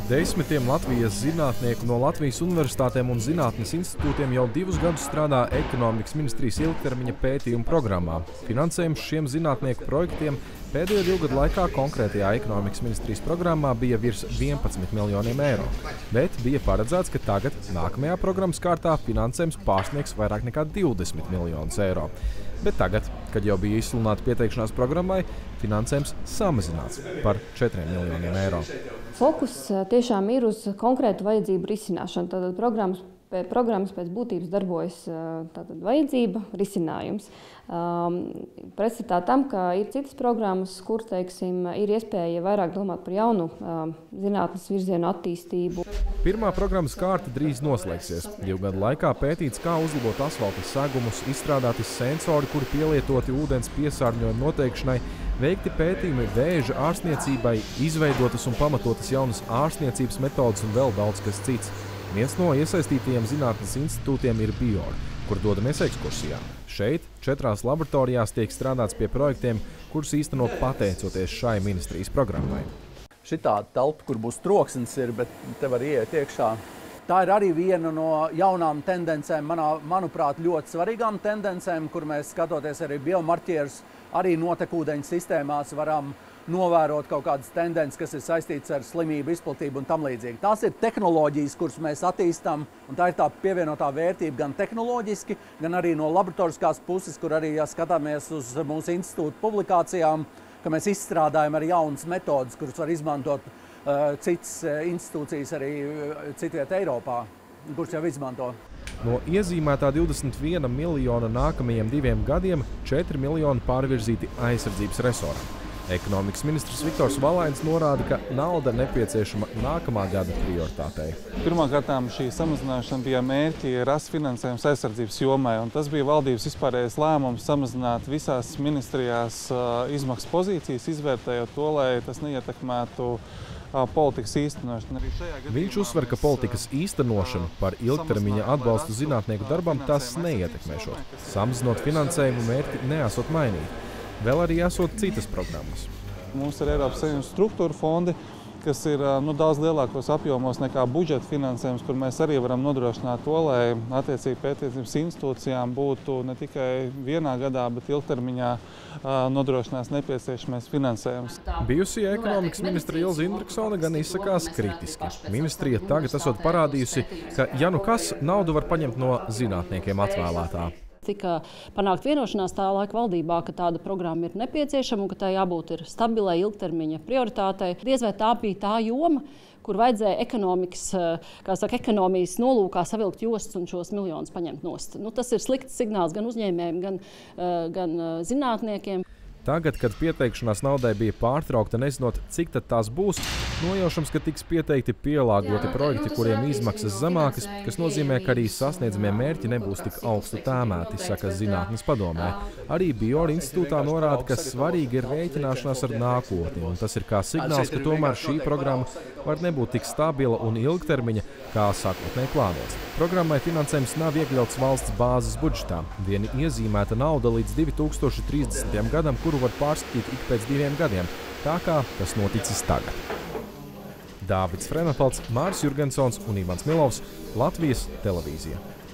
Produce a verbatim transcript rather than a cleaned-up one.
Desmitiem Latvijas zinātnieku no Latvijas universitātēm un zinātnes institūtiem jau divus gadus strādā Ekonomikas ministrijas ilgtermiņa pētījuma programmā. Finansējums šiem zinātnieku projektiem pēdējo divu gadu laikā konkrētajā Ekonomikas ministrijas programmā bija virs vienpadsmit miljoniem eiro, bet bija paredzēts, ka tagad nākamajā programmas kārtā finansējums pārsniegs vairāk nekā divdesmit miljonus eiro. Bet tagad, kad jau bija izsludināta pieteikšanās programmai, finansējums samazināts par četriem miljoniem eiro. Fokus tiešām ir uz konkrētu vajadzību risināšanu. Tātad programmas, programmas pēc būtības darbojas tātad vajadzība, risinājums. Um, Pretstatā tam, ka ir citas programmas, kur, teiksim, ir iespēja vairāk domāt par jaunu um, zinātnes virzienu attīstību. Pirmā programmas kārta drīz noslēgsies. Divu gadu laikā pētīts, kā uzlabot asfalta segumus, izstrādāti sensori, kuri pielietoti ūdens piesārņojuma noteikšanai, veikti pētījumi vēža ārstniecībai, izveidotas un pamatotas jaunas ārstniecības metodas un vēl daudz kas cits. Viens no iesaistītajiem zinātnes institūtiem ir Bior, kur dodamies ekskursijā. Šeit, četrās laboratorijās, tiek strādāts pie projektiem, kurus īsteno pateicoties šai ministrijas programmai. Šitā telpa, kur būs troksnis, ir, bet te var ieiet iekšā. Tā ir arī viena no jaunām tendencēm, manā, manuprāt, ļoti svarīgām tendencēm, kur mēs, skatoties arī biomarķierus, arī notekūdeņu sistēmās varam novērot kaut kādas tendences, kas ir saistītas ar slimību izplatību un tam līdzīgi. Tās ir tehnoloģijas, kuras mēs attīstām, un tā ir tā pievienotā vērtība gan tehnoloģiski, gan arī no laboratoriskās puses, kur arī, ja skatāmies uz mūsu institūta publikācijām, ka mēs izstrādājam arī jaunas metodas, kuras var izmantot uh, citas institūcijas arī citviet Eiropā, kuras jau izmanto. No iezīmētā divdesmit viena miljona nākamajiem diviem gadiem četri miljoni pārvirzīti aizsardzības resoram. Ekonomikas ministrs Viktors Valains norāda, ka nauda nepieciešama nākamā gada prioritātei. Pirmkārt, šī samazināšana bija mērķi rast finansējums aizsardzības jomai, un tas bija valdības vispārējais lēmums samazināt visās ministrijās izmaksas pozīcijas, izvērtējot to, lai tas neietekmētu politikas īstenošanu. Viņš uzsver, ka politikas īstenošanu par ilgtermiņa atbalstu zinātnieku darbam tas neietekmēšot. Samazinot finansējumu mērķi neesot mainīt. Vēl arī esot citas programmas. Mums ir Eiropas Savienības struktūra fondi, kas ir nu, daudz lielākos apjomos nekā budžeta finansējums, kur mēs arī varam nodrošināt to, lai attiecīgi pētniecības institūcijām būtu ne tikai vienā gadā, bet ilgtermiņā nodrošinās nepieciešamais finansējums. Bijusī ekonomikas ministra Ilze Indriksone gan izsakās kritiski. Ministrija tagad esot parādījusi, ka ja nu kas, naudu var paņemt no zinātniekiem atvēlētā. Tika panākt vienošanās tā laika valdībā, ka tāda programma ir nepieciešama un ka tā jābūt ir stabilai ilgtermiņa prioritātei. Diez vai tā bija tā joma, kur vajadzēja ekonomikas, kā saka, ekonomijas nolūkā savilkt jostas un šos miljonus paņemt nost. Nu, tas ir slikts signāls gan uzņēmējiem, gan, gan zinātniekiem. Tagad, kad pieteikšanās naudai bija pārtraukta, nezinot, cik tad tās būs, nojaušams, ka tiks pieteikti pielāgoti projekti, kuriem izmaksas zemākas, kas nozīmē, ka arī sasniedzamie mērķi nebūs tik augstu tēmēti, saka zinātnes padomē. Arī Bior institūtā norāda, ka svarīgi ir rēķināšanās ar nākotni, un tas ir kā signāls, ka tomēr šī programma var nebūt tik stabila un ilgtermiņa, kā sākotnēji plānots. Programmai finansējums nav iekļauts valsts bāzes budžetā. Viena iezīmēta nauda līdz divi tūkstoši trīsdesmitajam gadam, kuru var pārskatīt ik pēc diviem gadiem, tā kā tas noticis tagad. Dāvids Frenapalds, Māris Jurgensons un Ivans Milovs, Latvijas televīzija.